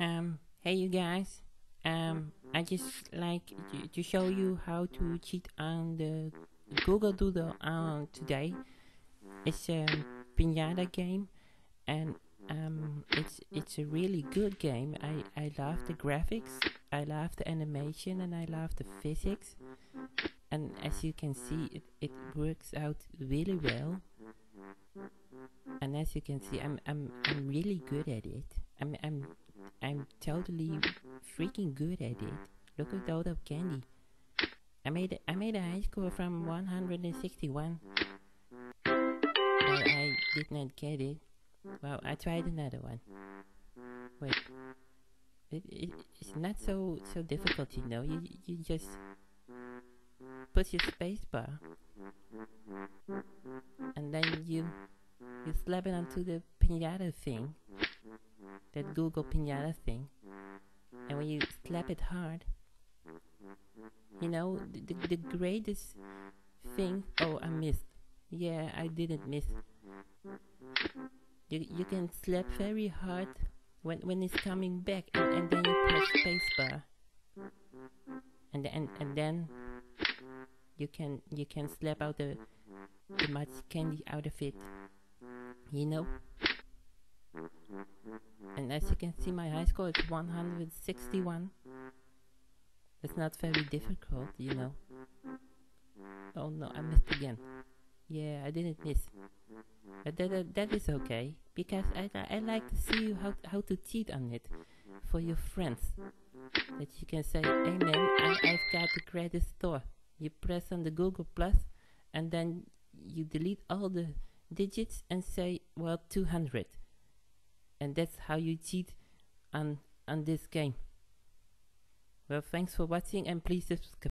Hey you guys. I just like to show you how to cheat on the Google Doodle on today. It's a pinata game, and it's a really good game. I love the graphics, I love the animation, and I love the physics. And as you can see, it works out really well. And as you can see, I'm really good at it. I'm totally freaking good at it. Look at all the candy. I made a high score from 161, but I did not get it. Well, I tried another one. Wait, it's not so difficult, you know. You just push your space bar, and then you slap it onto the pinata thing, that Google pinata thing. And when you slap it hard, you know, the greatest thing. Oh, I missed. Yeah, I didn't miss. You can slap very hard when it's coming back, and then you press spacebar, and then you can slap out the much candy out of it, you know. And as you can see, my high score is 161. It's not very difficult, you know. Oh no, I missed again. Yeah, I didn't miss. But that is okay, because I like to see you how to cheat on it for your friends. That you can say, hey man, I've got the greatest store. You press on the Google Plus, and then you delete all the digits and say, well, 200. And that's how you cheat on this game. Well, thanks for watching, and please subscribe.